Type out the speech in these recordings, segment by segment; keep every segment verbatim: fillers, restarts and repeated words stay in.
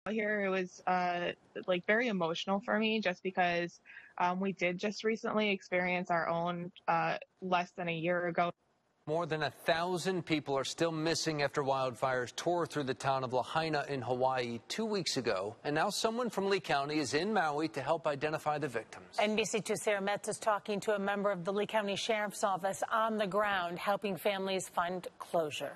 Here it was uh, like very emotional for me just because um, we did just recently experience our own uh, less than a year ago. More than a thousand people are still missing after wildfires tore through the town of Lahaina in Hawaii two weeks ago. And now someone from Lee County is in Maui to help identify the victims. N B C two's Sarah Metz is talking to a member of the Lee County Sheriff's Office on the ground, helping families find closure.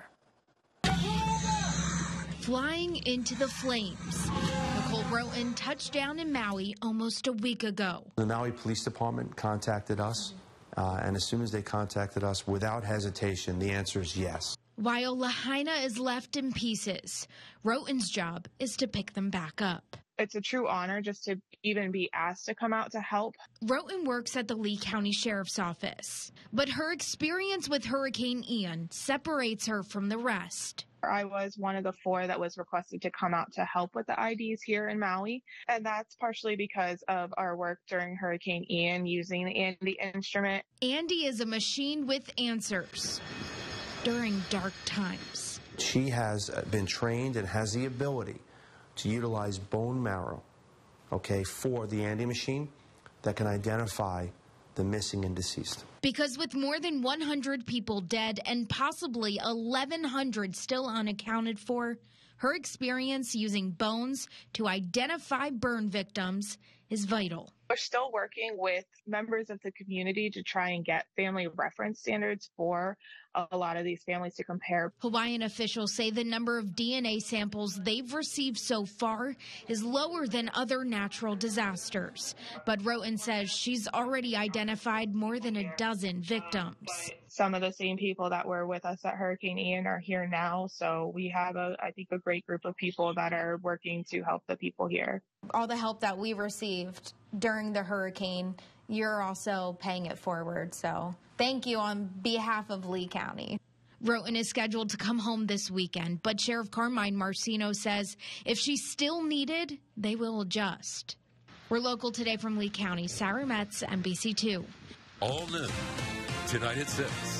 Flying into the flames. Nicole Roten touched down in Maui almost a week ago. The Maui Police Department contacted us, uh, and as soon as they contacted us, without hesitation, the answer is yes. While Lahaina is left in pieces, Roten's job is to pick them back up. It's a true honor just to even be asked to come out to help. Roten works at the Lee County Sheriff's Office, but her experience with Hurricane Ian separates her from the rest. I was one of the four that was requested to come out to help with the I Ds here in Maui, and that's partially because of our work during Hurricane Ian using the Andy instrument. Andy is a machine with answers during dark times. She has been trained and has the ability to utilize bone marrow, okay, for the Andy machine that can identify the missing and deceased. Because with more than one hundred people dead and possibly eleven hundred still unaccounted for, her experience using bones to identify burn victims is vital. We're still working with members of the community to try and get family reference standards for a lot of these families to compare. Hawaiian officials say the number of D N A samples they've received so far is lower than other natural disasters. But Roten says she's already identified more than a dozen victims. Some of the same people that were with us at Hurricane Ian are here now. So we have, a, I think, a great group of people that are working to help the people here. All the help that we received during the hurricane, you're also paying it forward. So thank you on behalf of Lee County. Roten is scheduled to come home this weekend, but Sheriff Carmine Marcino says if she's still needed, they will adjust. We're local today from Lee County. Sarah Metz, N B C two. All new tonight at six.